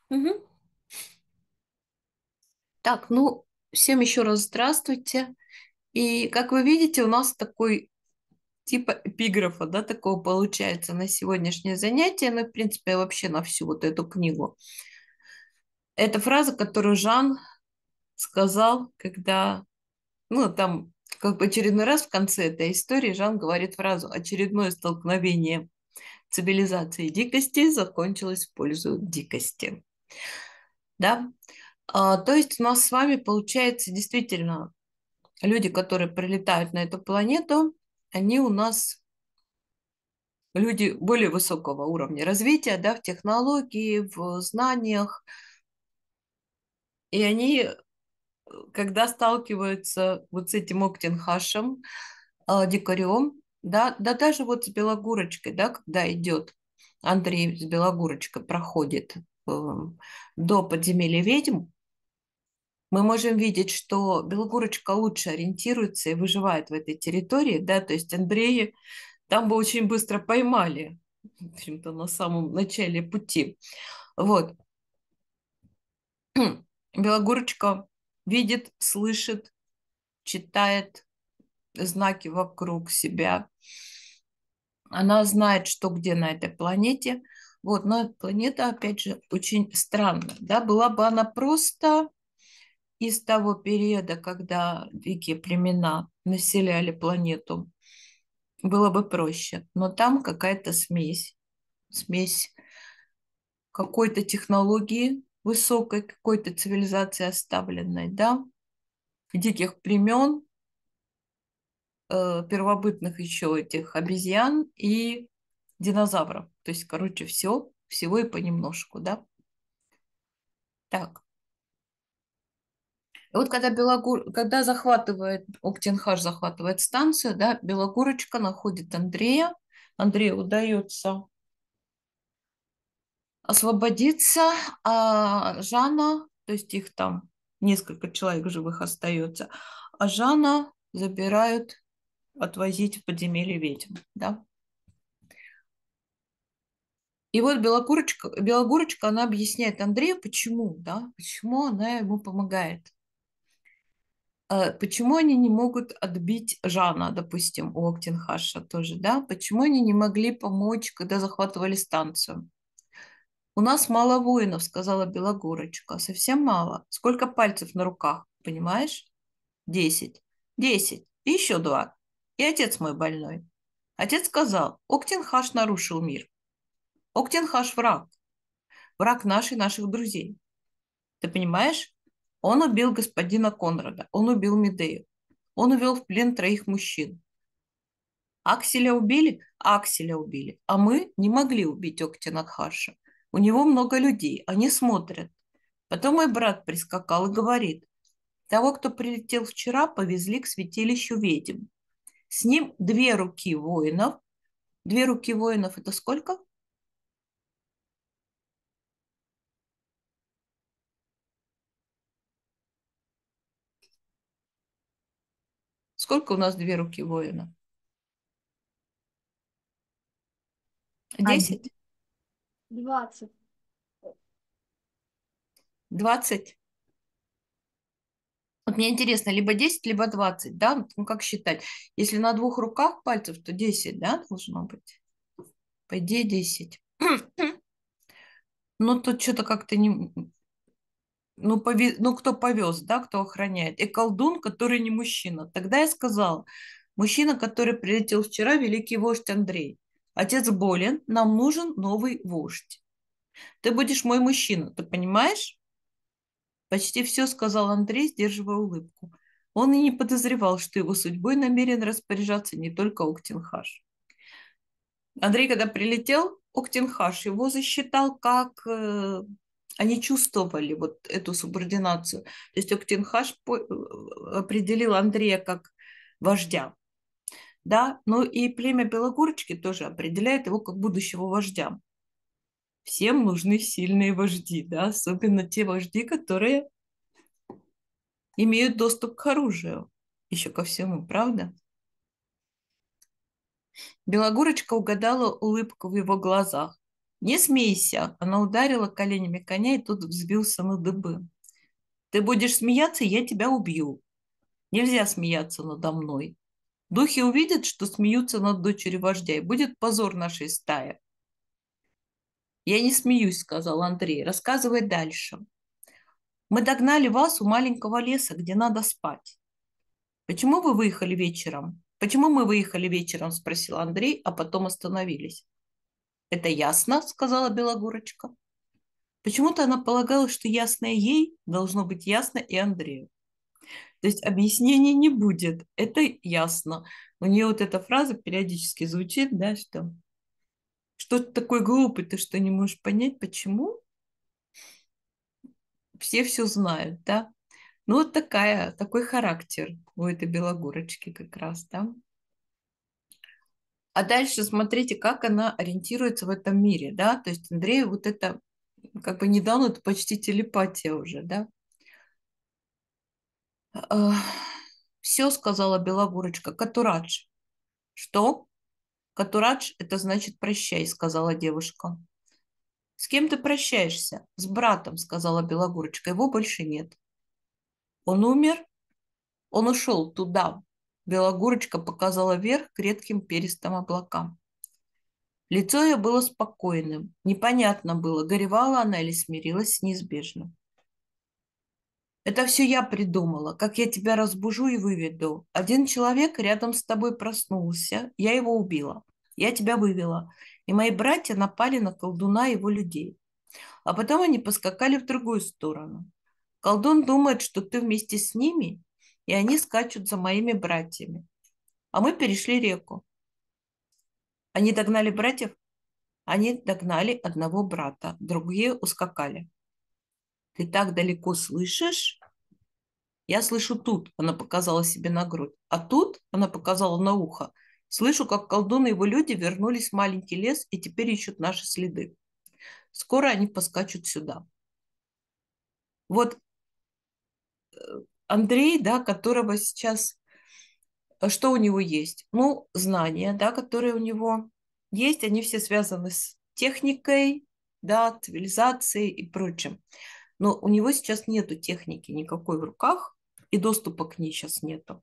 Мгм. Так, ну, всем еще раз здравствуйте. И как вы видите, у нас такой типа эпиграфа, да, такого получается на сегодняшнее занятие, ну, в принципе, вообще на всю вот эту книгу. Это фраза, которую Жан сказал, когда, ну, там, как бы очередной раз в конце этой истории Жан говорит фразу «Очередное столкновение цивилизации и дикости закончилось в пользу дикости». Да? То есть у нас с вами получается действительно люди, которые прилетают на эту планету, они у нас люди более высокого уровня развития, да, в технологии, в знаниях, и они, когда сталкиваются вот с этим Октенхашем, дикарем, да, да даже вот с Белогурочкой, да, когда идет Андрей с Белогурочкой, проходит до подземелья ведьм, мы можем видеть, что Белогорочка лучше ориентируется и выживает в этой территории, да, то есть Андрея там бы очень быстро поймали, в общем-то, на самом начале пути. Вот. Белогорочка видит, слышит, читает знаки вокруг себя. Она знает, что где на этой планете. Вот, но эта планета, опять же, очень странная, да, была бы она просто из того периода, когда дикие племена населяли планету, было бы проще. Но там какая-то смесь какой-то технологии высокой, какой-то цивилизации оставленной, да, диких племен, первобытных еще этих обезьян и динозавров. То есть, короче, всего и понемножку, да. Так, и вот когда захватывает, Октенхаш захватывает станцию, да, Белогорочка находит Андрея, Андрею удается освободиться, а Жана, то есть их там несколько человек живых остается, а Жана забирают отвозить в подземелье ведьм, да. И вот Белогорочка, она объясняет Андрею, почему, да, почему она ему помогает. Почему они не могут отбить Жана, допустим, у Октенхаша тоже, да? Почему они не могли помочь, когда захватывали станцию? У нас мало воинов, сказала Белогорочка, совсем мало. Сколько пальцев на руках, понимаешь? 10. 10. И еще два. И отец мой больной. Отец сказал, Октенхаш нарушил мир. Октенхаш враг. Враг наш и наших друзей. Ты понимаешь? Он убил господина Конрада. Он убил Медею. Он увел в плен троих мужчин. Акселя убили? Акселя убили. А мы не могли убить Октенхаша. У него много людей. Они смотрят. Потом мой брат прискакал и говорит, того, кто прилетел вчера, повезли к святилищу ведьм. С ним две руки воинов. Две руки воинов– это сколько? Сколько у нас две руки воина? Один. 10? 20. 20? Вот мне интересно, либо 10, либо 20, да? Ну, как считать? Если на двух руках пальцев, то 10, да, должно быть? По идее, 10. Ну, тут что-то как-то не... Ну, ну, кто повез, да, кто охраняет? И колдун, который не мужчина. Тогда я сказала, мужчина, который прилетел вчера, великий вождь Андрей. Отец болен, нам нужен новый вождь. Ты будешь мой мужчина, ты понимаешь? Почти все сказал Андрей, сдерживая улыбку. Он и не подозревал, что его судьбой намерен распоряжаться не только Октенхаш. Андрей, когда прилетел, Октенхаш его засчитал как... они чувствовали вот эту субординацию. То есть Октенхаш определил Андрея как вождя. Да, но и племя Белогорочки тоже определяет его как будущего вождя. Всем нужны сильные вожди, да, особенно те вожди, которые имеют доступ к оружию. Еще ко всему, правда? Белогорочка угадала улыбку в его глазах. Не смейся. Она ударила коленями коня, и тот взвился на дыбы. Ты будешь смеяться, я тебя убью. Нельзя смеяться надо мной. Духи увидят, что смеются над дочерью вождя, и будет позор нашей стаи. Я не смеюсь, сказал Андрей. Рассказывай дальше. Мы догнали вас у маленького леса, где надо спать. Почему вы выехали вечером? Почему мы выехали вечером, спросил Андрей, а потом остановились. Это ясно, сказала Белогорочка. Почему-то она полагала, что ясное ей должно быть ясно и Андрею. То есть объяснений не будет, это ясно. У нее вот эта фраза периодически звучит, да, что ты такой глупый, ты что, не можешь понять, почему? Все знают, да? Ну, вот такой характер у этой Белогорочки как раз, да? А дальше смотрите, как она ориентируется в этом мире, да? То есть Андрею вот это как бы недавно, это почти телепатия уже, да? Все, сказала Белогорочка, Катурадж. Что? Катурадж – это значит прощай, сказала девушка. С кем ты прощаешься? С братом, сказала Белогорочка. Его больше нет. Он умер? Он ушел туда. Белогорочка показала вверх к редким перистым облакам. Лицо ее было спокойным. Непонятно было, горевала она или смирилась с неизбежным. Это все я придумала, как я тебя разбужу и выведу. Один человек рядом с тобой проснулся, я его убила. Я тебя вывела, и мои братья напали на колдуна и его людей. А потом они поскакали в другую сторону. Колдун думает, что ты вместе с ними, и они скачут за моими братьями. А мы перешли реку. Они догнали братьев, они догнали одного брата, другие ускакали. Ты так далеко слышишь? Я слышу тут, она показала себе на грудь, а тут, она показала на ухо, слышу, как колдун и его люди вернулись в маленький лес и теперь ищут наши следы. Скоро они поскачут сюда. Вот Андрей, да, которого сейчас, что у него есть? Ну, знания, да, которые у него есть, они все связаны с техникой, да, цивилизацией и прочим. Но у него сейчас нету техники никакой в руках, и доступа к ней сейчас нету.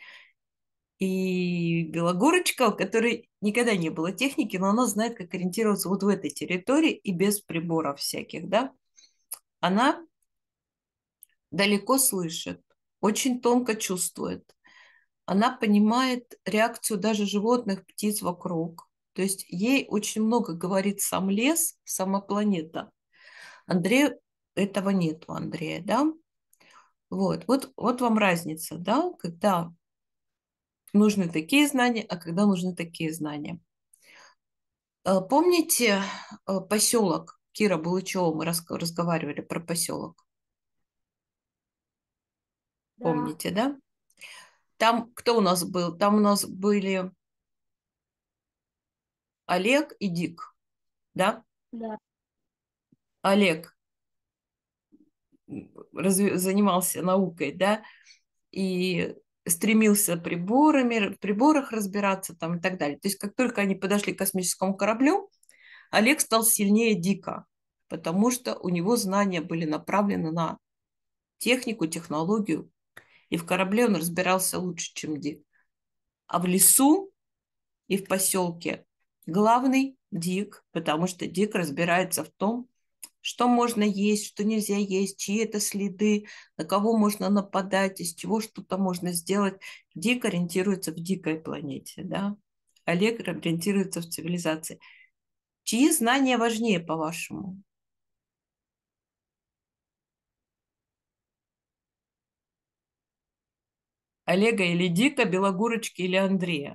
И Белогорочка, у которой никогда не было техники, но она знает, как ориентироваться вот в этой территории и без приборов всяких, да, она далеко слышит, очень тонко чувствует. Она понимает реакцию даже животных, птиц вокруг. То есть ей очень много говорит сам лес, сама планета. Андрею этого нет у Андрея, да? Вот вам разница, да, когда нужны такие знания, а когда нужны такие знания. Помните поселок Кира Булычева? Мы разговаривали про поселок. Да, Помните, да? Там кто у нас был? Там у нас были Олег и Дик, да? да, Олег занимался наукой, да, и стремился в приборах разбираться там и так далее. То есть как только они подошли к космическому кораблю, Олег стал сильнее Дика, потому что у него знания были направлены на технику, технологию, и в корабле он разбирался лучше, чем Дик. А в лесу и в поселке главный Дик, потому что Дик разбирается в том, что можно есть, что нельзя есть, чьи это следы, на кого можно нападать, из чего что-то можно сделать. Дик ориентируется в дикой планете, да? Олег ориентируется в цивилизации. Чьи знания важнее, по-вашему? Олега или Дика, Белогорочки или Андрея?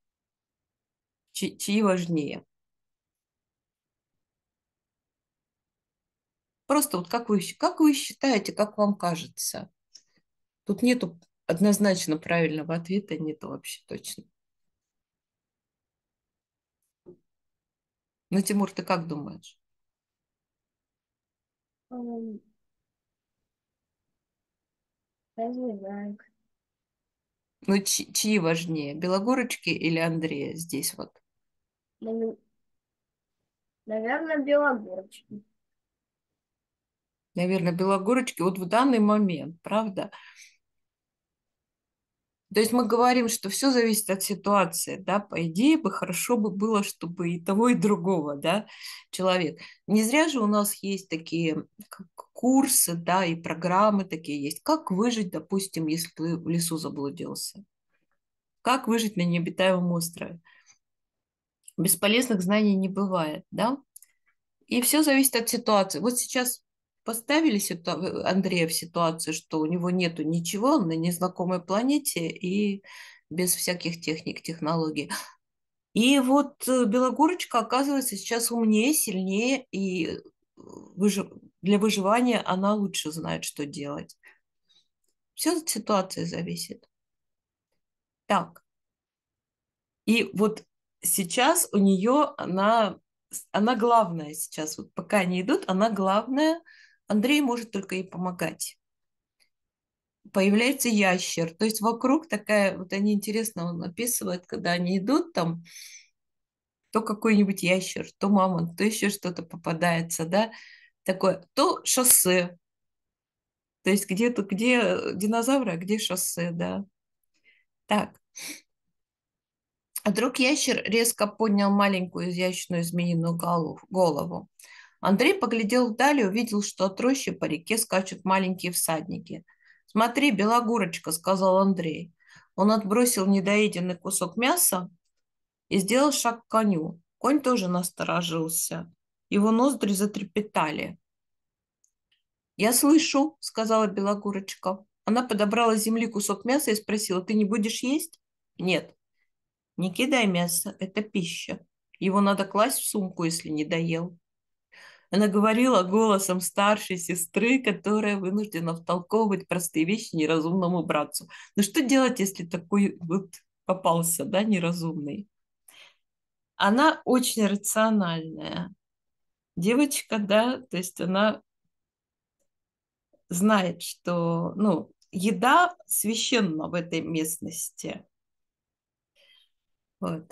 Чьи важнее? Просто вот как вы считаете, как вам кажется? Тут нету однозначно правильного ответа, нету вообще точно. Ну, Тимур, ты как думаешь? эм, я не знаю. Ну, чьи важнее, Белогорочки или Андрея здесь вот? Ну, Наверное, белогорочки. Наверное, Белогорочки вот в данный момент, правда? То есть мы говорим, что все зависит от ситуации, да, по идее бы хорошо бы было, чтобы и того, и другого, да, человек. Не зря же у нас есть такие курсы, да, и программы такие есть. Как выжить, допустим, если ты в лесу заблудился? Как выжить на необитаемом острове? Бесполезных знаний не бывает, да? И все зависит от ситуации. Вот сейчас поставили Андрея в ситуацию, что у него нету ничего, он на незнакомой планете и без всяких техник, технологий. И вот Белогорочка оказывается сейчас умнее, сильнее, и для выживания она лучше знает, что делать. Все от ситуации зависит. Так, и вот сейчас у нее она главная сейчас. Вот пока они идут, она главная. Андрей может только ей помогать. Появляется ящер. То есть вокруг такая, вот они интересно он описывает, когда они идут там, то какой-нибудь ящер, то мамонт, то еще что-то попадается, да, такое, то шоссе. То есть где динозавры, а где шоссе, да. Так, а вдруг ящер резко поднял маленькую изящную змеиную голову. Андрей поглядел вдаль и увидел, что от рощи по реке скачут маленькие всадники. «Смотри, Белогорочка», — сказал Андрей. Он отбросил недоеденный кусок мяса и сделал шаг к коню. Конь тоже насторожился. Его ноздри затрепетали. «Я слышу», — сказала Белогорочка. Она подобрала с земли кусок мяса и спросила: «Ты не будешь есть?» «Нет». «Не кидай мясо, это пища. Его надо класть в сумку, если не доел». Она говорила голосом старшей сестры, которая вынуждена втолковывать простые вещи неразумному братцу. Ну что делать, если такой вот попался, да, неразумный? Она очень рациональная девочка, да, то есть она знает, что, ну, еда священна в этой местности. Вот.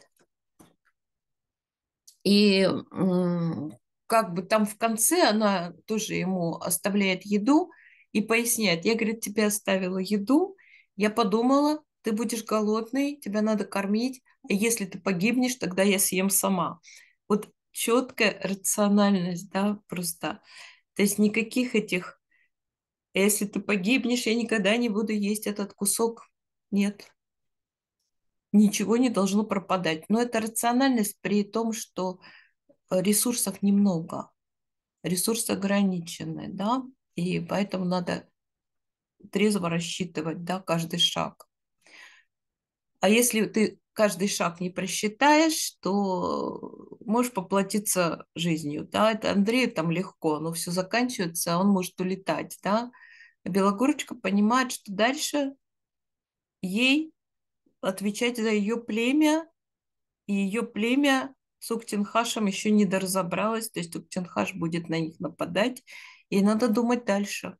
И как бы там в конце она тоже ему оставляет еду и поясняет. Я, говорит, тебе оставила еду, я подумала, ты будешь голодный, тебя надо кормить, а если ты погибнешь, тогда я съем сама. Вот четкая рациональность, да, просто. То есть никаких этих, если ты погибнешь, я никогда не буду есть этот кусок. Нет, ничего не должно пропадать. Но это рациональность при том, что ресурсов немного, ресурсы ограничены, да, и поэтому надо трезво рассчитывать, да, каждый шаг. А если ты каждый шаг не просчитаешь, то можешь поплатиться жизнью, да, это Андрею там легко, но все заканчивается, а он может улетать, да. А Белогорочка понимает, что дальше ей отвечать за ее племя, и ее племя с Уктенхашем еще не доразобралось, то есть Уктенхаш будет на них нападать, и надо думать дальше.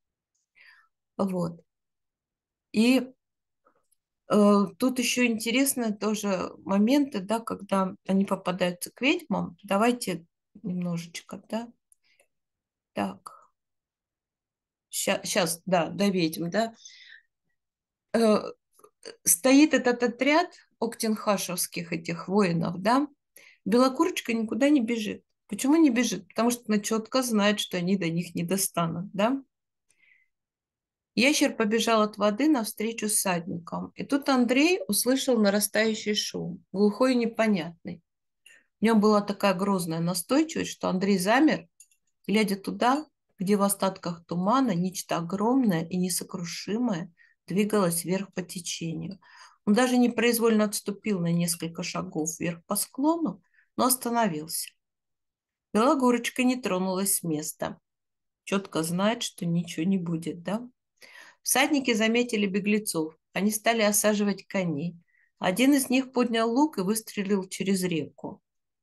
Вот. И тут еще интересно тоже моменты, да, когда они попадаются к ведьмам. Давайте немножечко, да. Так, сейчас, да, до ведьм, да. Э, Стоит этот отряд октенхашевских этих воинов, да. Белокурочка никуда не бежит. Почему не бежит? Потому что она четко знает, что они до них не достанут, да. Ящер побежал от воды навстречу всадникам. И тут Андрей услышал нарастающий шум, глухой и непонятный. В нем была такая грозная настойчивость, что Андрей замер, глядя туда, где в остатках тумана нечто огромное и несокрушимое двигалось вверх по течению. Он даже непроизвольно отступил на несколько шагов вверх по склону, но остановился. Белогорочка не тронулась с места. Четко знает, что ничего не будет, да? Всадники заметили беглецов. Они стали осаживать коней. Один из них поднял лук и выстрелил через реку.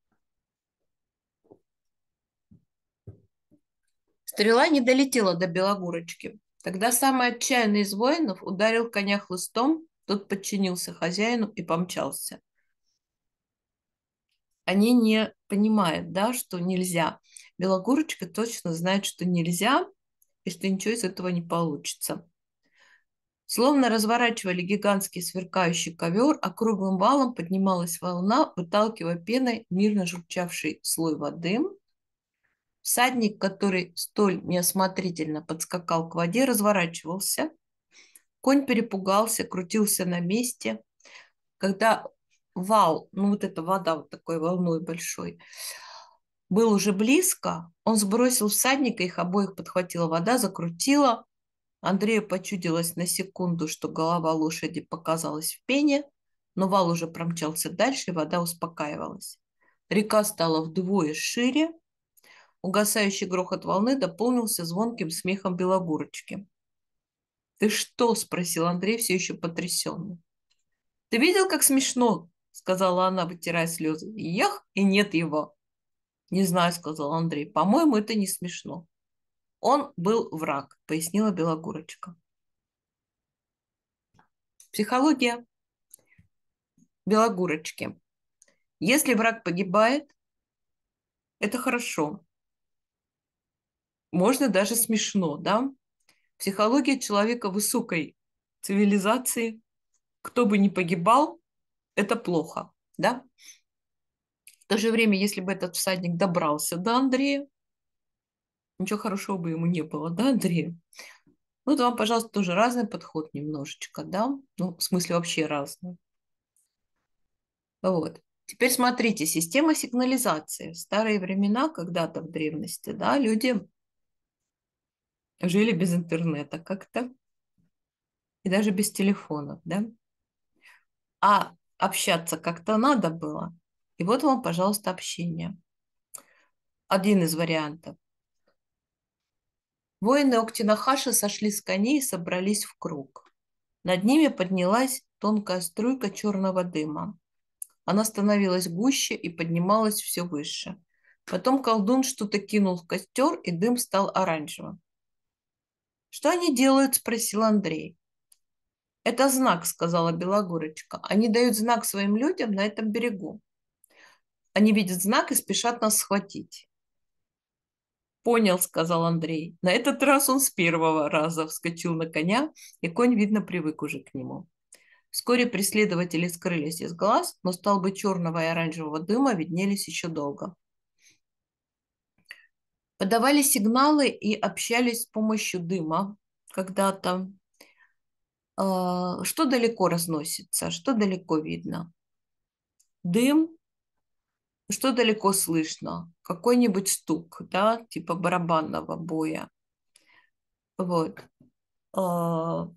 Стрела не долетела до Белогорочки. Тогда самый отчаянный из воинов ударил коня хлыстом, тот подчинился хозяину и помчался. они не понимают, да, что нельзя. Белогорочка точно знает, что нельзя, и что ничего из этого не получится. Словно разворачивали гигантский сверкающий ковер, а круглым валом поднималась волна, выталкивая пеной мирно журчавший слой воды. Всадник, который столь неосмотрительно подскакал к воде, разворачивался. Конь перепугался, крутился на месте. Когда вал, ну вот эта вода вот такой волной большой, был уже близко, он сбросил всадника, их обоих подхватила вода, закрутила. Андрею почудилось на секунду, что голова лошади показалась в пене, но вал уже промчался дальше, и вода успокаивалась. Река стала вдвое шире, угасающий грохот волны дополнился звонким смехом Белогорочки. «Ты что?» – спросил Андрей, все еще потрясенный. «Ты видел, как смешно?» – сказала она, вытирая слезы. «Ях, и нет его!» «Не знаю», – сказал Андрей. «По-моему, это не смешно». «Он был враг», – пояснила Белогорочка. Психология Белогорочки. Если враг погибает, это хорошо. Можно даже смешно, да? Психология человека высокой цивилизации. Кто бы ни погибал, это плохо, да? В то же время, если бы этот всадник добрался до Андрея, ничего хорошего бы ему не было, да, Андрей? Ну, это вам, пожалуйста, тоже разный подход немножечко, да? Ну, в смысле, вообще разный. Вот. Теперь смотрите, система сигнализации. В старые времена, когда-то в древности, да, люди жили без интернета как-то и даже без телефонов, да? А общаться как-то надо было. И вот вам, пожалуйста, общение. Один из вариантов. Воины Октинахаша сошли с коней и собрались в круг. Над ними поднялась тонкая струйка черного дыма. Она становилась гуще и поднималась все выше. Потом колдун что-то кинул в костер, и дым стал оранжевым. «Что они делают?» – спросил Андрей. «Это знак», – сказала Белогорочка. «Они дают знак своим людям на этом берегу. Они видят знак и спешат нас схватить». «Понял», – сказал Андрей. На этот раз он с первого раза вскочил на коня, и конь, видно, привык уже к нему. Вскоре преследователи скрылись из глаз, но столбы черного и оранжевого дыма виднелись еще долго. Подавали сигналы и общались с помощью дыма когда-то. Что далеко разносится, что далеко видно? Дым, что далеко слышно? Какой-нибудь стук, да, типа барабанного боя. Вот. А,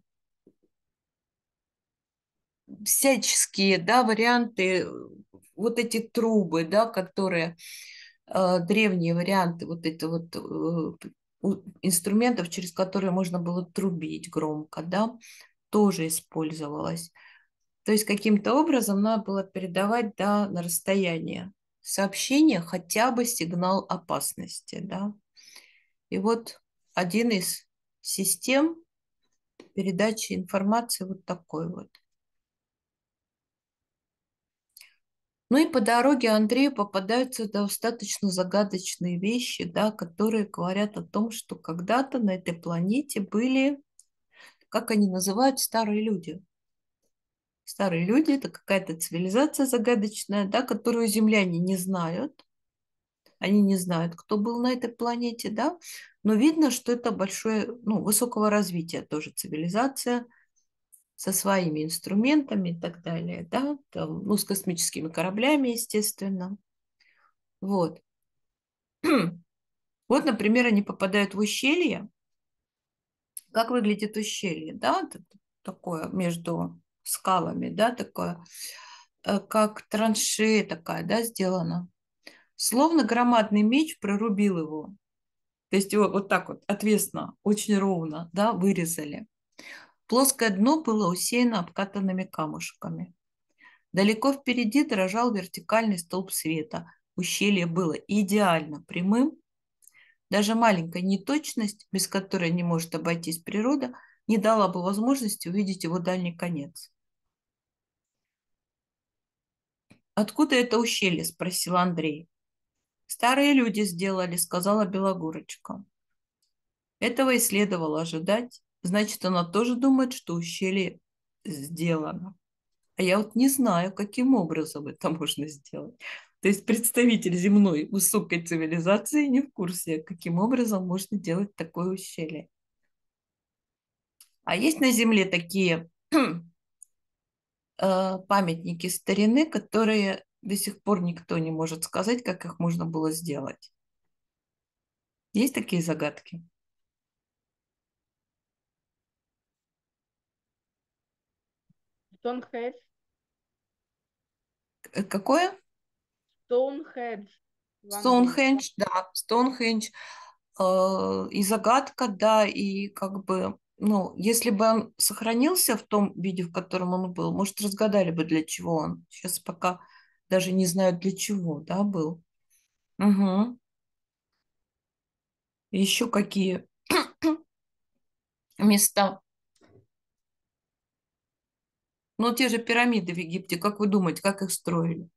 Всяческие, да, варианты, вот эти трубы, да, которые древние варианты вот это вот инструментов, через которые можно было трубить громко, да, тоже использовалось. То есть каким-то образом надо было передавать, да, на расстояние сообщение, хотя бы сигнал опасности, да. И вот один из систем передачи информации вот такой вот. Ну и по дороге Андрею попадаются достаточно загадочные вещи, да, которые говорят о том, что когда-то на этой планете были, как они называют, старые люди. Старые люди – это какая-то цивилизация загадочная, да, которую земляне не знают. Они не знают, кто был на этой планете, да, но видно, что это большое, ну, высокого развития тоже цивилизация со своими инструментами и так далее, да, там, ну, с космическими кораблями, естественно. Вот. Вот, например, они попадают в ущелье. Как выглядит ущелье, да, такое между скалами, да, такое, как траншея такая, да, сделана. Словно громадный меч прорубил его. То есть его вот так вот отвесно, очень ровно, да, вырезали. Плоское дно было усеяно обкатанными камушками. Далеко впереди дрожал вертикальный столб света. Ущелье было идеально прямым. Даже маленькая неточность, без которой не может обойтись природа, не дала бы возможности увидеть его дальний конец. Откуда это ущелье? Спросил Андрей. Старые люди сделали, сказала Белогорочка. Этого и следовало ожидать. Значит, она тоже думает, что ущелье сделано. А я вот не знаю, каким образом это можно сделать. То есть представитель земной высокой цивилизации не в курсе, каким образом можно делать такое ущелье. А есть на Земле такие памятники старины, которые до сих пор никто не может сказать, как их можно было сделать. Есть такие загадки? Стоунхедж. Какое? Стоунхедж в Англии. Стоунхендж, да, Стоунхендж. И загадка, да, и как бы, ну, если бы он сохранился в том виде, в котором он был, может, разгадали бы, для чего он. Сейчас пока даже не знаю, для чего, да, был. Угу. Еще какие места? Ну, те же пирамиды в Египте, как вы думаете, как их строили?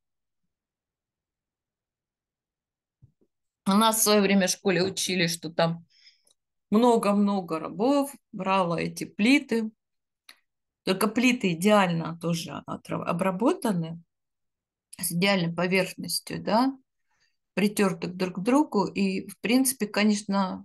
У нас в свое время в школе учили, что там много-много рабов брало эти плиты. Только плиты идеально тоже обработаны, с идеальной поверхностью, да, притерты друг к другу. И, в принципе, конечно,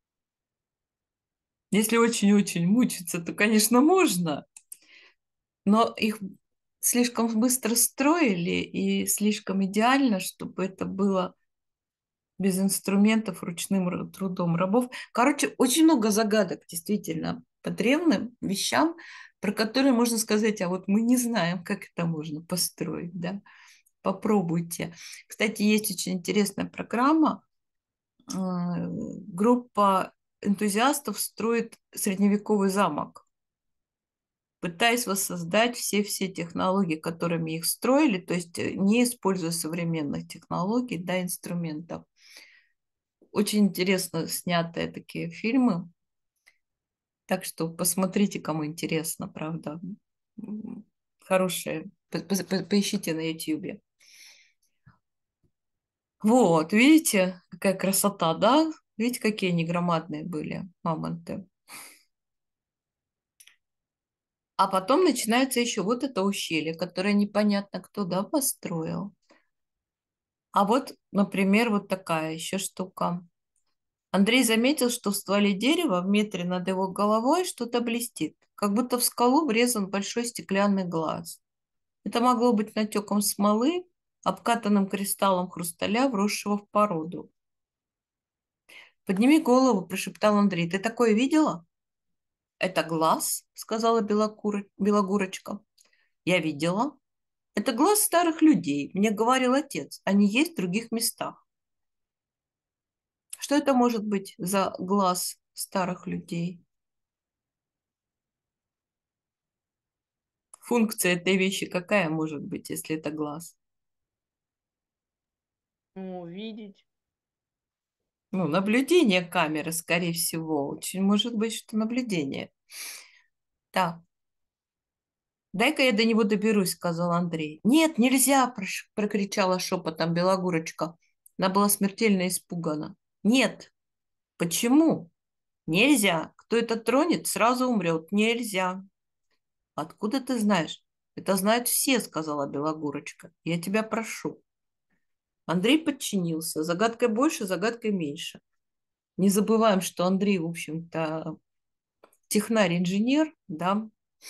если очень-очень мучиться, то, конечно, можно, но их слишком быстро строили и слишком идеально, чтобы это было без инструментов, ручным трудом рабов. Короче, очень много загадок, действительно, по древним вещам, про которые можно сказать, а вот мы не знаем, как это можно построить, да. Попробуйте. Кстати, есть очень интересная программа. Группа энтузиастов строит средневековый замок, пытаясь воссоздать все технологии, которыми их строили, то есть не используя современных технологий, да, инструментов. Очень интересно снятые такие фильмы. Так что посмотрите, кому интересно, правда. Хорошие. Поищите на YouTube. Вот, видите, какая красота, да? Видите, какие они громадные были мамонты. А потом начинается еще вот это ущелье, которое непонятно кто, да, построил. А вот, например, вот такая еще штука. Андрей заметил, что в стволе дерева в метре над его головой что-то блестит, как будто в скалу врезан большой стеклянный глаз. Это могло быть натеком смолы, обкатанным кристаллом хрусталя, вросшего в породу. «Подними голову», – прошептал Андрей. «Ты такое видела?» «Это глаз», – сказала Белогурочка. «Я видела. Это глаз старых людей. Мне говорил отец. Они есть в других местах». Что это может быть за глаз старых людей? Функция этой вещи какая может быть, если это глаз? Ну, видеть. Ну, наблюдение камеры, скорее всего. Очень может быть, что наблюдение. Так, дай-ка я до него доберусь, сказал Андрей. Нет, нельзя, прокричала шепотом Белогурочка. Она была смертельно испугана. Нет, почему? Нельзя. Кто это тронет, сразу умрет. Нельзя. Откуда ты знаешь? Это знают все, сказала Белогурочка. Я тебя прошу. Андрей подчинился. Загадкой больше, загадкой меньше. Не забываем, что Андрей, в общем-то, технарь-инженер, да.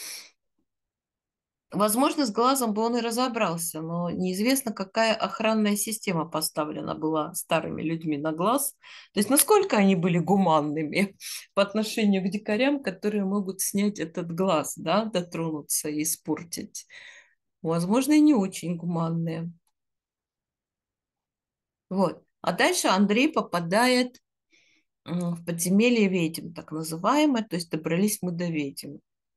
Возможно, с глазом бы он и разобрался, но неизвестно, какая охранная система поставлена была старыми людьми на глаз. То есть насколько они были гуманными по отношению к дикарям, которые могут снять этот глаз, да, дотронуться и испортить. Возможно, и не очень гуманные. Вот. А дальше Андрей попадает в подземелье ведьм, так называемое, то есть добрались мы до ведьм.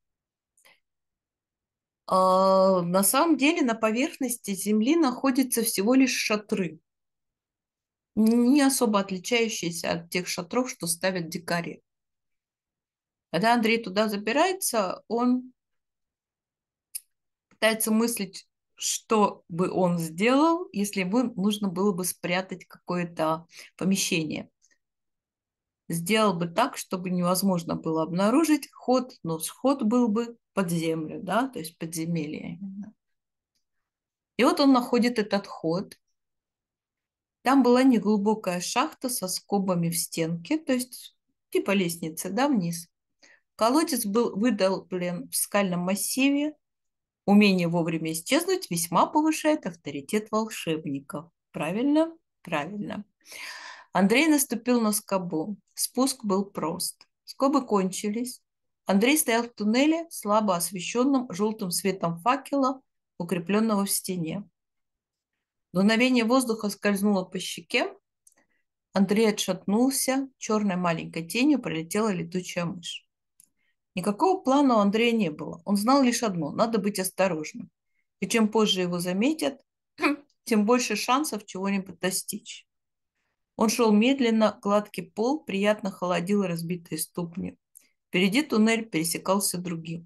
На самом деле на поверхности Земли находятся всего лишь шатры, не особо отличающиеся от тех шатров, что ставят дикари. Когда Андрей туда забирается, он пытается мыслить, что бы он сделал, если ему нужно было бы спрятать какое-то помещение. Сделал бы так, чтобы невозможно было обнаружить ход, но ход был бы под землю, да, то есть подземелье именно. И вот он находит этот ход. Там была неглубокая шахта со скобами в стенке, то есть типа лестницы, да, вниз. Колодец был выдолблен в скальном массиве. Умение вовремя исчезнуть весьма повышает авторитет волшебников. Правильно? Правильно. Андрей наступил на скобу. Спуск был прост. Скобы кончились. Андрей стоял в туннеле, слабо освещенном желтым светом факела, укрепленного в стене. Дуновение воздуха скользнуло по щеке. Андрей отшатнулся. Черной маленькой тенью пролетела летучая мышь. Никакого плана у Андрея не было. Он знал лишь одно – надо быть осторожным. И чем позже его заметят, тем больше шансов чего-нибудь достичь. Он шел медленно, гладкий пол приятно холодил разбитые ступни. Впереди туннель пересекался другим.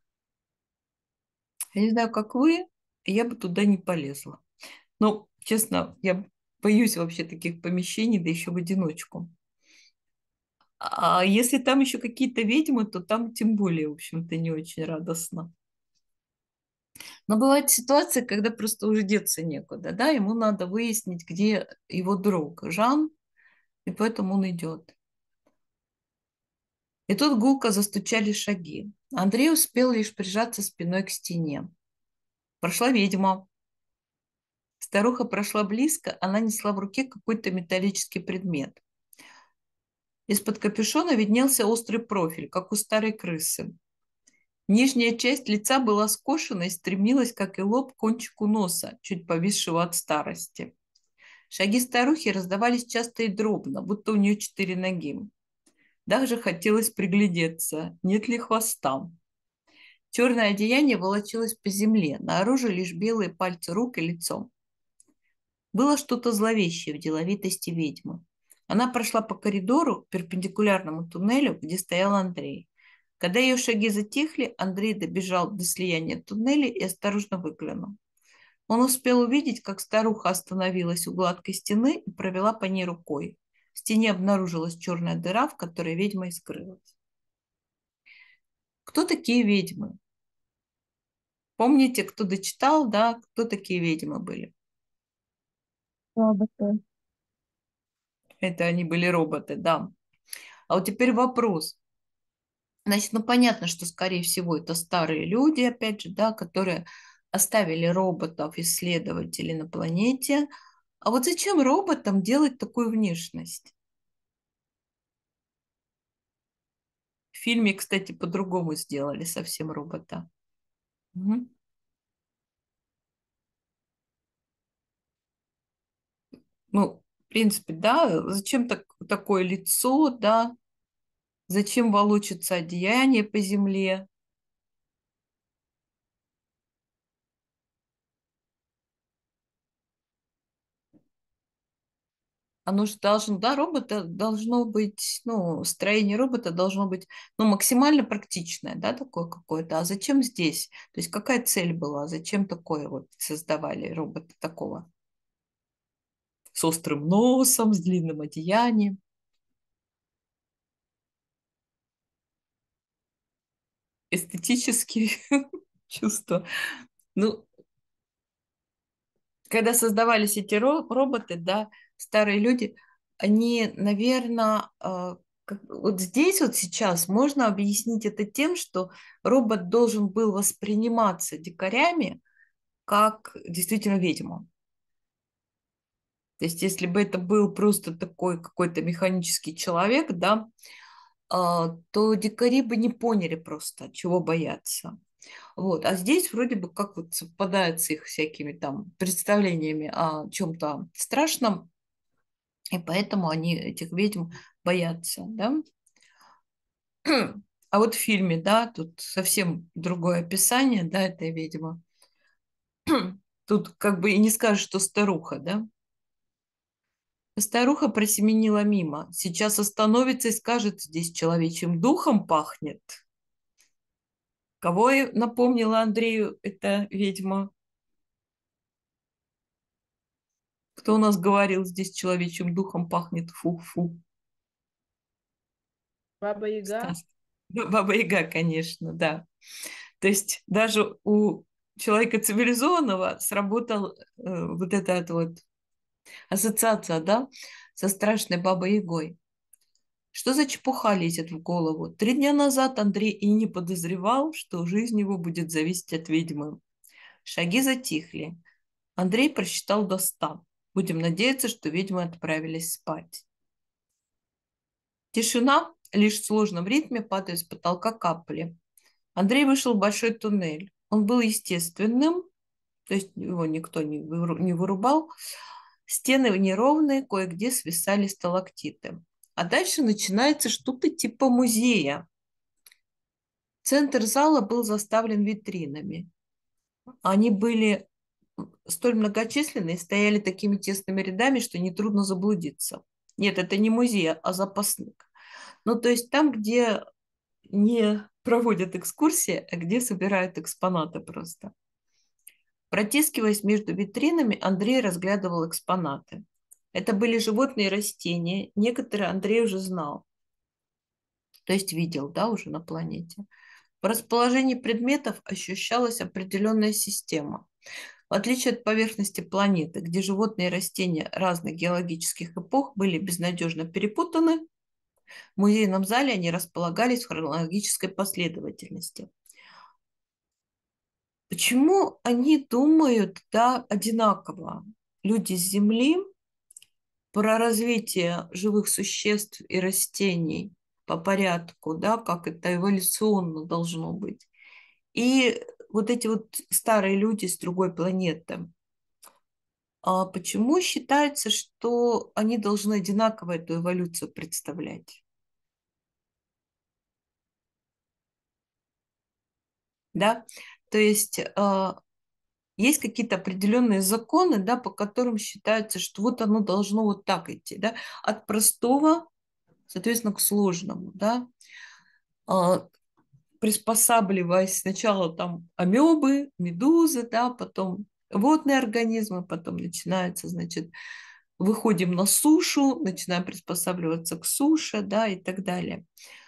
Я не знаю, как вы, я бы туда не полезла. Но, честно, я боюсь вообще таких помещений, да еще в одиночку. А если там еще какие-то ведьмы, то там тем более, в общем-то, не очень радостно. Но бывает ситуация, когда просто уже деться некуда, да, ему надо выяснить, где его друг Жан, и поэтому он идет. И тут гулко застучали шаги. Андрей успел лишь прижаться спиной к стене. Прошла ведьма. Старуха прошла близко, она несла в руке какой-то металлический предмет. Из-под капюшона виднелся острый профиль, как у старой крысы. Нижняя часть лица была скошена и стремилась, как и лоб, к кончику носа, чуть повисшего от старости. Шаги старухи раздавались часто и дробно, будто у нее 4 ноги. Даже хотелось приглядеться, нет ли хвоста. Черное одеяние волочилось по земле, наружу лишь белые пальцы рук и лицо. Было что-то зловещее в деловитости ведьмы. Она прошла по коридору, перпендикулярному туннелю, где стоял Андрей. Когда ее шаги затихли, Андрей добежал до слияния туннеля и осторожно выглянул. Он успел увидеть, как старуха остановилась у гладкой стены и провела по ней рукой. В стене обнаружилась черная дыра, в которой ведьма и скрылась. Кто такие ведьмы? Помните, кто дочитал, да, кто такие ведьмы были? Роботы. Это они были роботы, да. А вот теперь вопрос. Значит, ну понятно, что, скорее всего, это старые люди, опять же, да, которые оставили роботов-исследователей на планете. А вот зачем роботам делать такую внешность? В фильме, кстати, по-другому сделали совсем робота. Мгм. Ну, в принципе, да, зачем такое лицо, да, зачем волочится одеяние по земле? Оно же должно, да, робота должно быть, ну, строение робота должно быть, ну, максимально практичное, да, такое какое-то. А зачем здесь? То есть какая цель была? Зачем такое вот создавали робота такого? С острым носом, с длинным одеянием. Эстетические чувства. Ну, когда создавались эти роботы, да, старые люди, они, наверное, вот здесь вот сейчас можно объяснить это тем, что робот должен был восприниматься дикарями как действительно ведьма. То есть если бы это был просто такой какой-то механический человек, да, то дикари бы не поняли просто, чего бояться. Вот. А здесь вроде бы как вот совпадает с их всякими там представлениями о чем-то страшном, и поэтому они этих ведьм боятся, да. А вот в фильме, да, тут совсем другое описание, да, этой ведьмы. Тут как бы и не скажешь, что старуха, да. Старуха просеменила мимо. Сейчас остановится и скажет, здесь человечьим духом пахнет. Кого напомнила Андрею эта ведьма? Кто у нас говорил, здесь человечьим духом пахнет, фу-фу. Баба Яга. Сказка. Баба Яга, конечно, да. То есть даже у человека цивилизованного сработал вот эта вот ассоциация, да, со страшной Бабой Ягой. Что за чепуха лезет в голову? 3 дня назад Андрей и не подозревал, что жизнь его будет зависеть от ведьмы. Шаги затихли. Андрей просчитал до 100. Будем надеяться, что ведьмы отправились спать. Тишина, лишь в сложном ритме падая с потолка капли. Андрей вышел в большой туннель. Он был естественным, то есть его никто не вырубал. Стены неровные, кое-где свисали сталактиты. А дальше начинается что-то типа музея. Центр зала был заставлен витринами. Они были столь многочисленные, стояли такими тесными рядами, что нетрудно заблудиться. Нет, это не музей, а запасник. Ну, то есть там, где не проводят экскурсии, а где собирают экспонаты просто. Протискиваясь между витринами, Андрей разглядывал экспонаты. Это были животные и растения. Некоторые Андрей уже знал, то есть видел, да, уже на планете. В расположении предметов ощущалась определенная система. В отличие от поверхности планеты, где животные и растения разных геологических эпох были безнадежно перепутаны, в музейном зале они располагались в хронологической последовательности. Почему они думают, да, одинаково? Люди с Земли про развитие живых существ и растений по порядку, да, как это эволюционно должно быть. И вот эти вот старые люди с другой планеты. А почему считается, что они должны одинаково эту эволюцию представлять? Да? То есть есть какие-то определенные законы, да, по которым считается, что вот оно должно вот так идти, да, от простого, соответственно, к сложному, да, приспосабливаясь сначала там амебы, медузы, да, потом водные организмы, потом начинается, значит, выходим на сушу, начинаем приспосабливаться к суше, да, и так далее.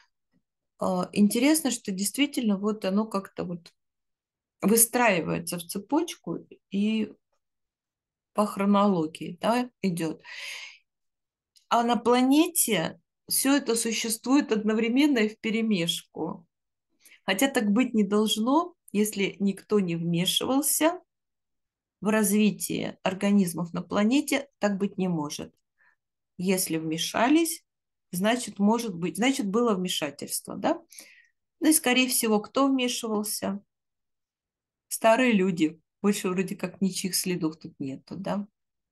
Интересно, что действительно вот оно как-то вот выстраивается в цепочку и по хронологии, да, идет. А на планете все это существует одновременно и вперемешку. Хотя так быть не должно, если никто не вмешивался в развитие организмов на планете, так быть не может. Если вмешались, значит, может быть, значит, было вмешательство, да? Ну и, скорее всего, кто вмешивался? Старые люди. Больше вроде как ничьих следов тут нету, да?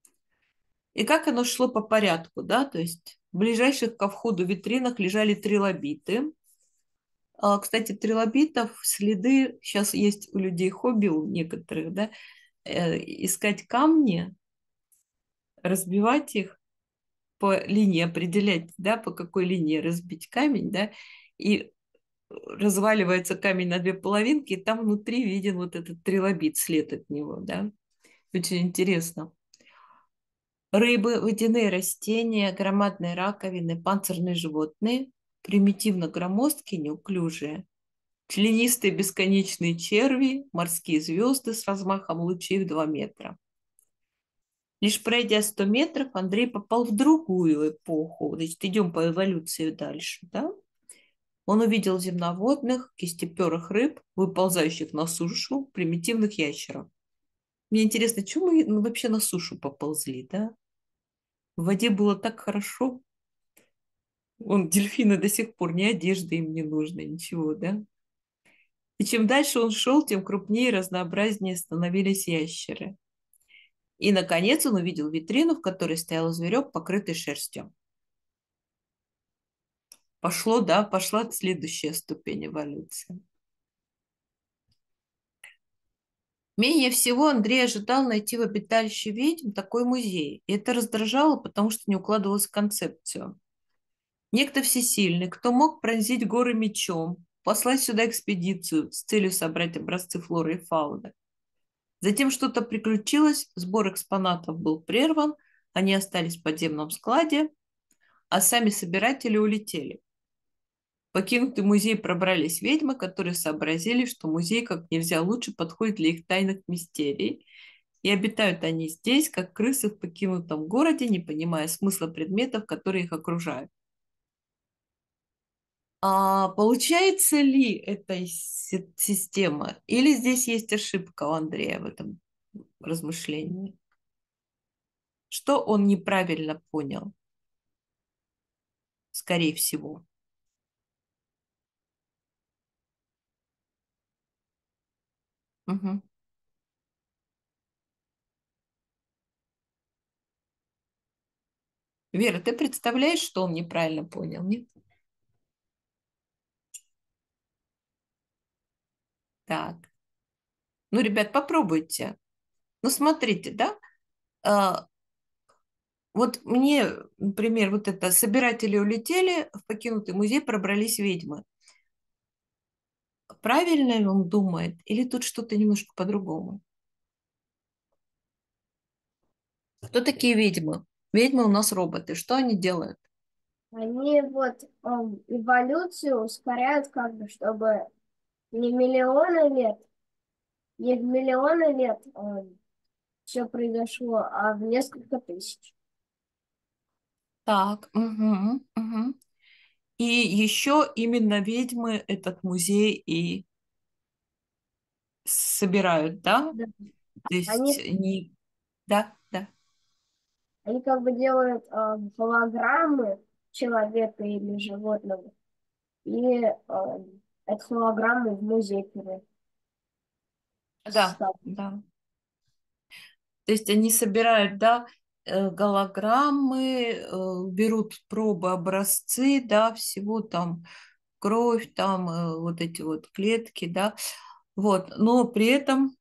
И как оно шло по порядку, да? То есть в ближайших ко входу витринах лежали трилобиты. Кстати, трилобитов следы, сейчас есть у людей хобби, у некоторых, да, искать камни, разбивать их по линии, определять, да, по какой линии разбить камень, да, и разваливается камень на 2 половинки, и там внутри виден вот этот трилобит, след от него, да. Очень интересно. Рыбы, водяные растения, громадные раковины, панцирные животные, примитивно громоздкие, неуклюжие. Членистые бесконечные черви, морские звезды с размахом лучей в 2 метра. Лишь пройдя 100 метров, Андрей попал в другую эпоху. Значит, идем по эволюции дальше, да? Он увидел земноводных, кистеперых рыб, выползающих на сушу, примитивных ящеров. Мне интересно, чему мы вообще на сушу поползли, да? В воде было так хорошо. Дельфины до сих пор ни одежды им не нужно, ничего, да? И чем дальше он шел, тем крупнее и разнообразнее становились ящеры. И, наконец, он увидел витрину, в которой стоял зверек, покрытый шерстью. Пошло, да, пошла следующая ступень эволюции. Менее всего Андрей ожидал найти в обиталище ведьм такой музей. И это раздражало, потому что не укладывалось в концепцию. Некто всесильный, кто мог пронзить горы мечом, послать сюда экспедицию с целью собрать образцы флоры и фауны. Затем что-то приключилось, сбор экспонатов был прерван, Они остались в подземном складе, а сами собиратели улетели. В покинутый музей пробрались ведьмы, которые сообразили, что музей как нельзя лучше подходит для их тайных мистерий. И обитают они здесь, как крысы в покинутом городе, не понимая смысла предметов, которые их окружают. А получается ли эта система? Или здесь есть ошибка у Андрея в этом размышлении? Что он неправильно понял, скорее всего? Мгм. Вера, ты представляешь, что он неправильно понял, нет? Так. Ну, ребят, попробуйте. Ну, смотрите, да? А, вот мне, например, вот это собиратели улетели, в покинутый музей пробрались ведьмы. Правильно ли он думает, или тут что-то немножко по-другому? Кто такие ведьмы? Ведьмы у нас роботы. Что они делают? Они вот эволюцию ускоряют как бы, чтобы не миллионы лет, не в миллионы лет все произошло, а в несколько тысяч. Так, мгм, мгм. И еще именно ведьмы этот музей и собирают, да? Да. То есть Они, не... Да, да. они как бы делают голограммы человека или животного, и эту голограмму в музей Да, переставляют. да. То есть они собирают, да, голограммы, берут пробы, образцы, да, всего там кровь, там вот эти вот клетки, да, вот, но при этом,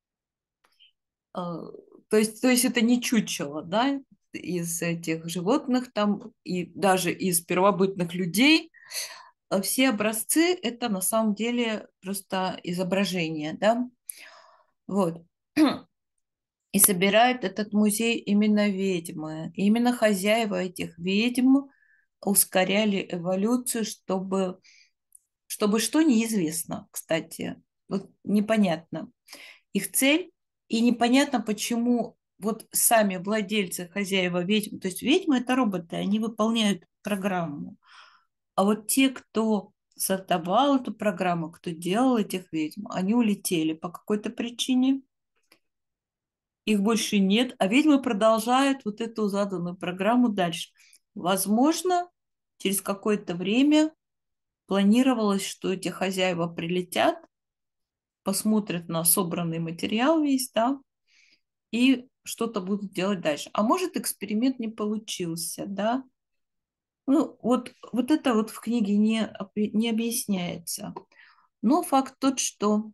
то есть это не чучело, да, из этих животных там и даже из первобытных людей, все образцы это на самом деле просто изображение, да, вот. И собирают этот музей именно ведьмы. И именно хозяева этих ведьм ускоряли эволюцию, чтобы что неизвестно, кстати. Вот непонятно их цель, и непонятно, почему вот сами владельцы, хозяева ведьм, то есть ведьмы это роботы, они выполняют программу. А вот те, кто создавал эту программу, кто делал этих ведьм, они улетели по какой-то причине, их больше нет, а ведьмы продолжают вот эту заданную программу дальше. Возможно, через какое-то время планировалось, что эти хозяева прилетят, посмотрят на собранный материал весь, да, и что-то будут делать дальше. А может, эксперимент не получился, да? Ну, вот это вот в книге не объясняется. Но факт тот, что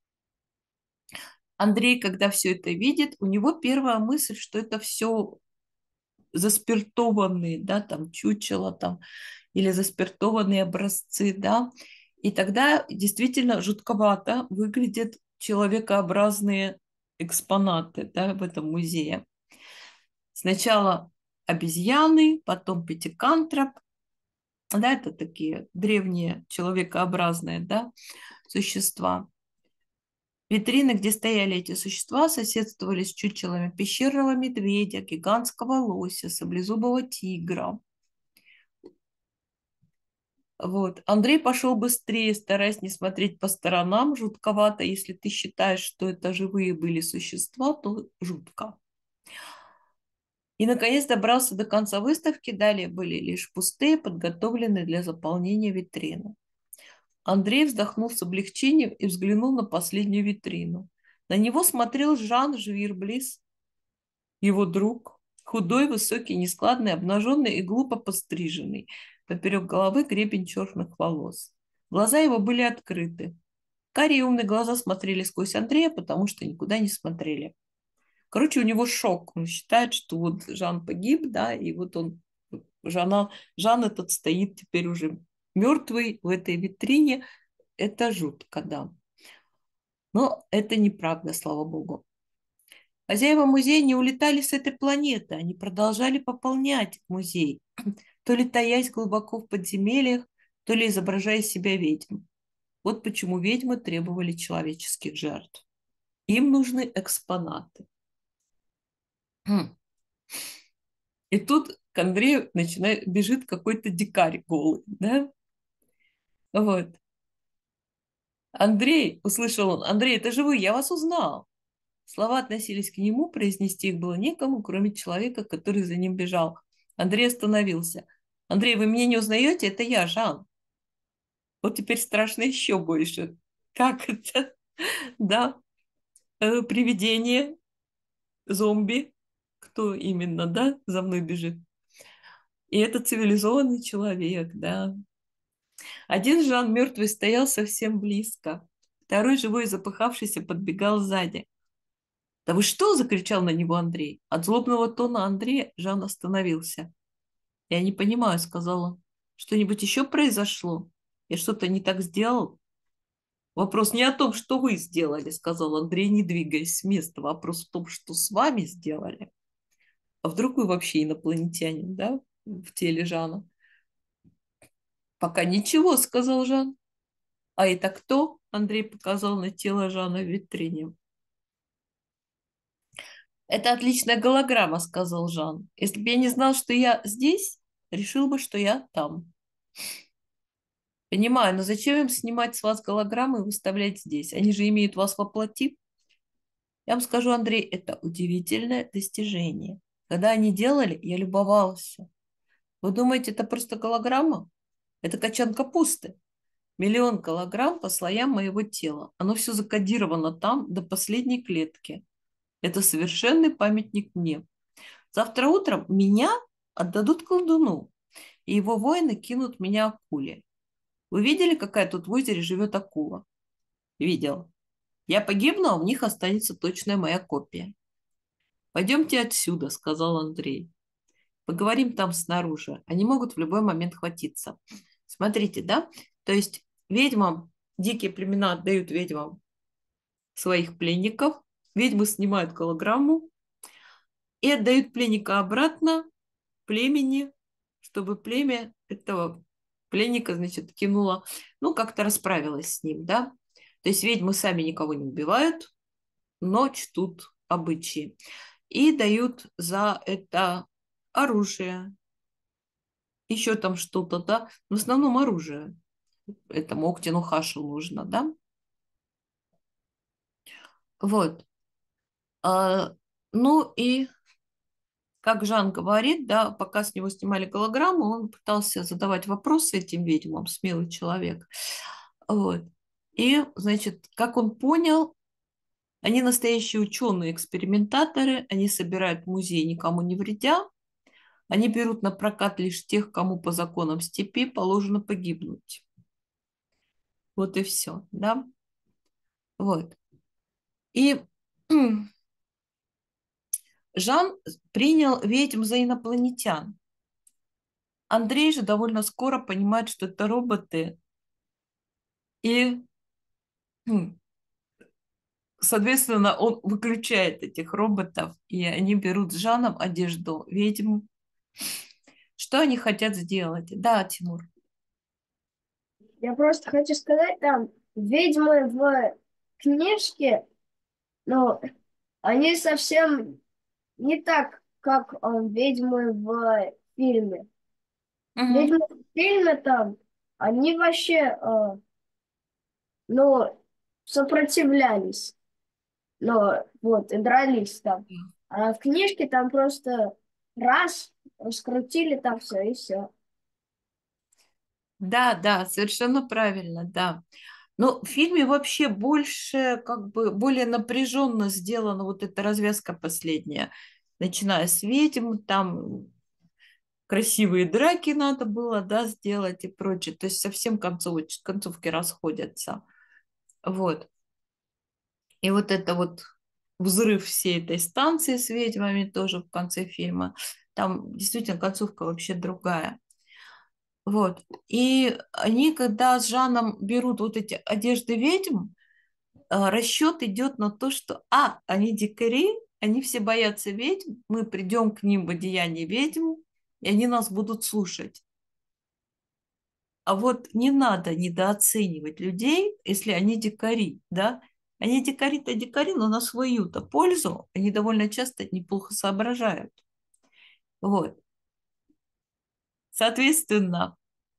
Андрей, когда все это видит, у него первая мысль, что это все заспиртованные, да, там чучела там, или заспиртованные образцы, да, и тогда действительно жутковато выглядят человекообразные экспонаты, да, в этом музее. Сначала обезьяны, потом пятикантроп, да, это такие древние человекообразные, да, существа. Витрины, где стояли эти существа, соседствовали с чучелами пещерного медведя, гигантского лося, саблезубого тигра. Вот. Андрей пошел быстрее, стараясь не смотреть по сторонам. Жутковато. Если ты считаешь, что это живые были существа, то жутко. И, наконец, добрался до конца выставки. Далее были лишь пустые, подготовленные для заполнения витрины. Андрей вздохнул с облегчением и взглянул на последнюю витрину. На него смотрел Жан Жвирблис, его друг, худой, высокий, нескладный, обнаженный и глупо подстриженный. Поперек головы гребень черных волос. Глаза его были открыты. Карие умные глаза смотрели сквозь Андрея, потому что никуда не смотрели. Короче, у него шок. Он считает, что вот Жан погиб, да, и вот он, Жан этот стоит теперь уже мертвый в этой витрине. Это жутко, да. Но это неправда, слава богу. Хозяева музея не улетали с этой планеты, они продолжали пополнять музей, то ли таясь глубоко в подземельях, то ли изображая из себя ведьм. Вот почему ведьмы требовали человеческих жертв. Им нужны экспонаты. И тут к Андрею бежит какой-то дикарь голый, да? Вот. Андрей, услышал он, Андрей, это же вы, я вас узнал. Слова относились к нему, произнести их было некому, кроме человека, который за ним бежал. Андрей остановился. Андрей, вы меня не узнаете? Это я, Жан. Вот теперь страшно еще больше. Как это? Да, привидение, зомби. Кто именно, да, за мной бежит? И это цивилизованный человек, да. Один Жан мертвый стоял совсем близко. Второй живой и запыхавшийся подбегал сзади. «Да вы что?» – закричал на него Андрей. От злобного тона Андрея Жан остановился. «Я не понимаю», – сказал он. «Что-нибудь еще произошло? Я что-то не так сделал?» «Вопрос не о том, что вы сделали», – сказал Андрей, не двигаясь с места. «Вопрос в том, что с вами сделали. А вдруг вы вообще инопланетянин, да, в теле Жана?» «Пока ничего», – сказал Жан. «А это кто?» – Андрей показал на тело Жана в витрине. «Это отличная голограмма», – сказал Жан. «Если бы я не знал, что я здесь, решил бы, что я там». «Понимаю, но зачем им снимать с вас голограммы и выставлять здесь? Они же имеют вас воплоти». «Я вам скажу, Андрей, это удивительное достижение. Когда они делали, я любовался. Вы думаете, это просто голограмма? Это качан капусты. 1 000 000 голограмм по слоям моего тела. Оно все закодировано там до последней клетки. Это совершенный памятник мне. Завтра утром меня отдадут колдуну, и его воины кинут меня акуле. Вы видели, какая тут в озере живет акула?» «Видел. Я погибну, а у них останется точная моя копия». «Пойдемте отсюда», — сказал Андрей. «Поговорим там снаружи. Они могут в любой момент хватиться». Смотрите, да? То есть ведьмам, дикие племена отдают ведьмам своих пленников, ведьмы снимают голограмму и отдают пленника обратно племени, чтобы племя этого пленника, значит, кинуло, ну, как-то расправилось с ним, да? То есть ведьмы сами никого не убивают, но чтут обычаи и дают за это оружие, еще там что-то, да, в основном оружие. Этому Октину Хашу нужно, да? Вот. Ну и, как Жан говорит, да, пока с него снимали голограмму, он пытался задавать вопросы этим ведьмам, смелый человек. Вот. И, значит, как он понял, они настоящие ученые, экспериментаторы, они собирают музей, никому не вредя, они берут на прокат лишь тех, кому по законам степи положено погибнуть. Вот и все, да? Вот. И Жан принял ведьм за инопланетян. Андрей же довольно скоро понимает, что это роботы. И, соответственно, он выключает этих роботов, и они берут с Жаном одежду ведьм. Что они хотят сделать? Да, Тимур. Я просто хочу сказать, там ведьмы в книжке, ну, они совсем не так, как ведьмы в фильме. Мгм. Ведьмы в фильме там, они вообще, ну, сопротивлялись, но вот, и дрались там. А в книжке там просто раз, раскрутили там все, и все. Да, да, совершенно правильно, да. Но в фильме вообще больше, как бы, более напряженно сделана вот эта развязка последняя, начиная с ведьм, там красивые драки надо было, да, сделать и прочее. То есть совсем концовки расходятся. Вот. И вот это вот взрыв всей этой станции с ведьмами тоже в конце фильма. Там действительно концовка вообще другая. Вот. И они, когда с Жаном берут вот эти одежды ведьм, расчет идет на то, что, они дикари, они все боятся ведьм, мы придем к ним в одеянии ведьм, и они нас будут слушать. А вот не надо недооценивать людей, если они дикари, да? Они дикари-то дикари, но на свою-то пользу они довольно часто неплохо соображают. Вот. Соответственно,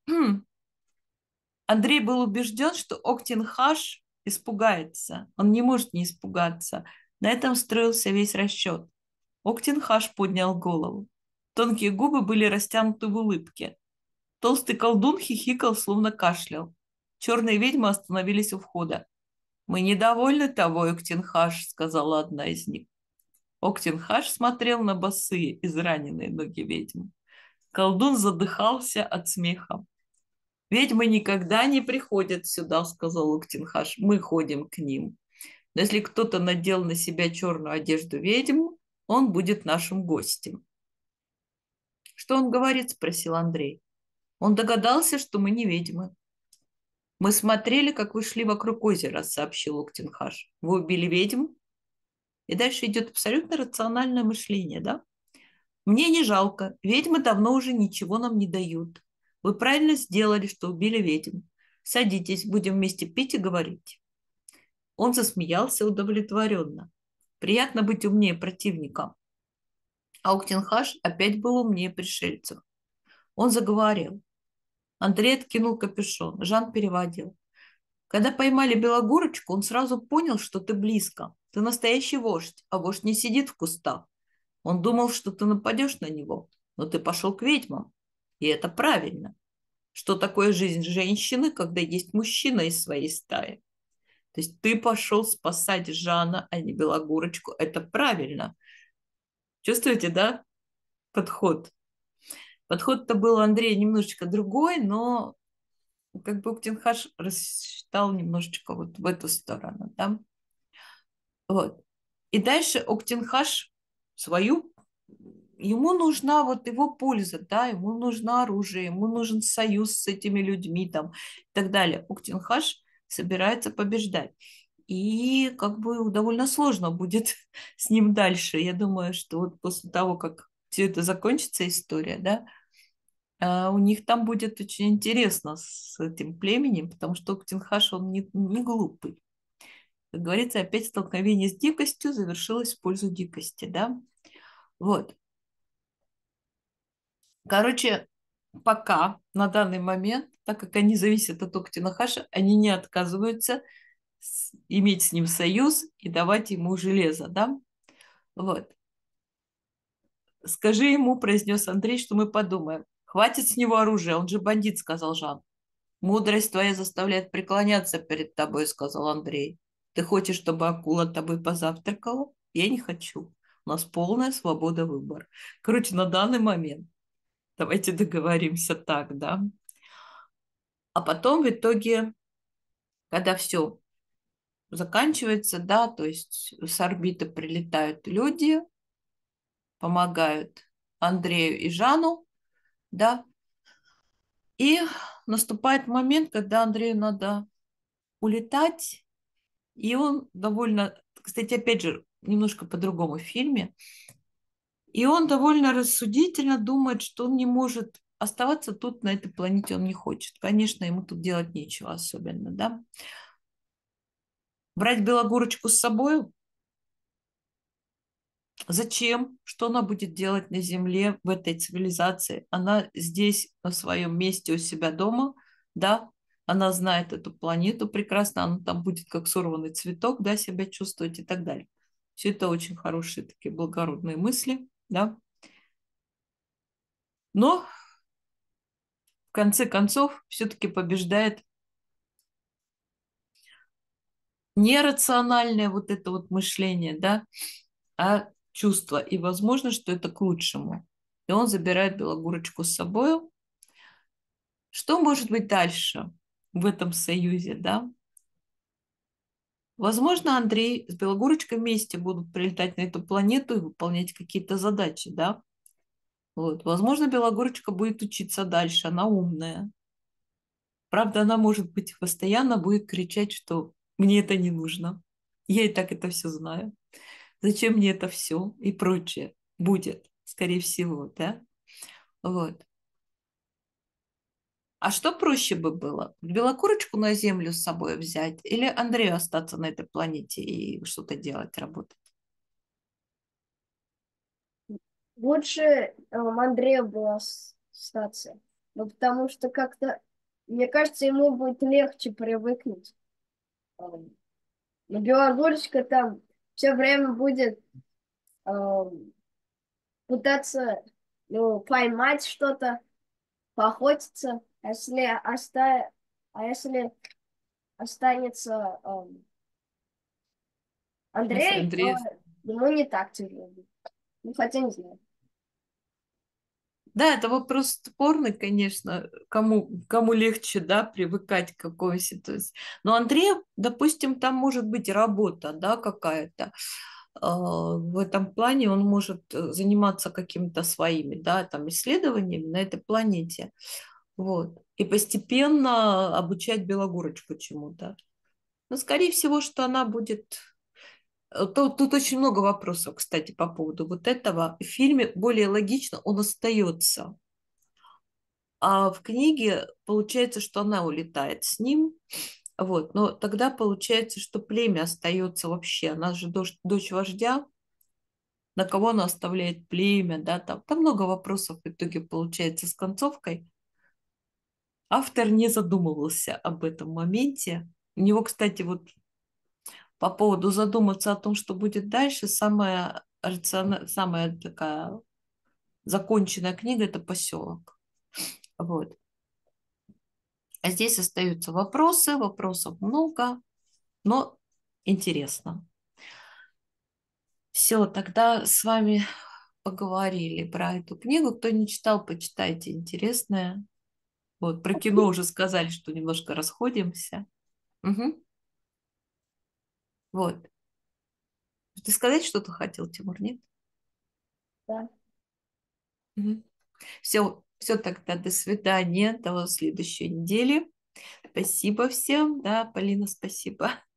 Андрей был убежден, что Октенхаш испугается. Он не может не испугаться. На этом строился весь расчет. Октенхаш поднял голову. Тонкие губы были растянуты в улыбке. Толстый колдун хихикал, словно кашлял. Черные ведьмы остановились у входа. «Мы недовольны тобой, Октенхаш», — сказала одна из них. Октенхаш смотрел на босые, израненные ноги ведьм. Колдун задыхался от смеха. «Ведьмы никогда не приходят сюда», — сказал Октенхаш. «Мы ходим к ним. Но если кто-то надел на себя черную одежду ведьм, он будет нашим гостем». «Что он говорит?» — спросил Андрей. «Он догадался, что мы не ведьмы». «Мы смотрели, как вы шли вокруг озера», — сообщил Октенхаш. «Вы убили ведьм?» И дальше идет абсолютно рациональное мышление, да? «Мне не жалко. Ведьмы давно уже ничего нам не дают. Вы правильно сделали, что убили ведьм. Садитесь, будем вместе пить и говорить». Он засмеялся удовлетворенно. Приятно быть умнее противника. А Октенхаш опять был умнее пришельцев. Он заговорил. Андрей откинул капюшон. Жан переводил. «Когда поймали Белогорочку, он сразу понял, что ты близко. Ты настоящий вождь, а вождь не сидит в кустах. Он думал, что ты нападешь на него, но ты пошел к ведьмам. И это правильно. Что такое жизнь женщины, когда есть мужчина из своей стаи? То есть ты пошел спасать Жана, а не Белогорочку. Это правильно. Чувствуете, да, подход? Подход-то был у Андрея немножечко другой, но как бы Уктенхаш рассчитал немножечко вот в эту сторону, да? Вот. И дальше Октенхаш свою, ему нужна вот его польза, да, ему нужно оружие, ему нужен союз с этими людьми там и так далее. Октенхаш собирается побеждать. И как бы довольно сложно будет с ним дальше. Я думаю, что вот после того, как все это закончится, история, да, у них там будет очень интересно с этим племенем, потому что Октенхаш, он не глупый. Как говорится, опять столкновение с дикостью завершилось в пользу дикости, да? Вот. Короче, пока на данный момент, так как они зависят от Октенхаша, они не отказываются иметь с ним союз и давать ему железо, да? Вот. «Скажи ему», — произнес Андрей, — «что мы подумаем. Хватит с него оружия, он же бандит», — сказал Жан. «Мудрость твоя заставляет преклоняться перед тобой», — сказал Андрей. «Ты хочешь, чтобы акула тобой позавтракала? Я не хочу. У нас полная свобода выбора». Короче, на данный момент давайте договоримся так, да? А потом в итоге, когда все заканчивается, да, то есть с орбиты прилетают люди, помогают Андрею и Жану, да, и наступает момент, когда Андрею надо улетать, и он довольно, кстати, опять же, немножко по-другому в фильме, и он довольно рассудительно думает, что он не может оставаться тут, на этой планете он не хочет. Конечно, ему тут делать нечего особенно, да. Брать Белогорочку с собой? Зачем? Что она будет делать на Земле в этой цивилизации? Она здесь, на своем месте у себя дома, да, она знает эту планету прекрасно, она там будет как сорванный цветок, да, себя чувствовать и так далее. Все это очень хорошие такие благородные мысли, да. Но в конце концов все-таки побеждает нерациональное вот это вот мышление, да, а чувство. И возможно, что это к лучшему. И он забирает Белогорочку с собой. Что может быть дальше в этом союзе, да? Возможно, Андрей с Белогорочкой вместе будут прилетать на эту планету и выполнять какие-то задачи, да? Вот. Возможно, Белогорочка будет учиться дальше, она умная. Правда, она, может быть, постоянно будет кричать, что мне это не нужно. Я и так это все знаю. Зачем мне это все и прочее будет, скорее всего, да? Вот. А что проще бы было? Белокурочку на Землю с собой взять или Андрею остаться на этой планете и что-то делать, работать? Лучше Андрею было остаться. Ну, потому что как-то, мне кажется, ему будет легче привыкнуть. Но Белогорочка там все время будет пытаться поймать что-то, поохотиться. А если останется Если Андрей, то Андрей... ему не так тяжело будет. Ну, хотя не знаю. Да, это вопрос спорный, конечно, кому легче, да, привыкать к какой ситуации. Но Андрей, допустим, там может быть работа, да, какая-то. В этом плане он может заниматься какими-то своими, да, там, исследованиями на этой планете. Вот. И постепенно обучать Белогорочку чему-то. Но, скорее всего, что она будет... Тут очень много вопросов, кстати, по поводу вот этого. В фильме более логично он остается. А в книге получается, что она улетает с ним. Вот. Но тогда получается, что племя остается вообще. Она же дочь вождя. На кого она оставляет племя, да, там много вопросов в итоге получается с концовкой. Автор не задумывался об этом моменте. У него, кстати, вот по поводу задуматься о том, что будет дальше, самая такая законченная книга – это «Поселок». Вот. А здесь остаются вопросы, вопросов много, но интересно. Все, тогда с вами поговорили про эту книгу. Кто не читал, почитайте, интересная. Вот, про кино уже сказали, что немножко расходимся. Мгм. Вот. Ты сказать что-то хотел, Тимур, нет? Да. Все, все тогда, до свидания, до следующей недели. Спасибо всем, да, Полина, спасибо.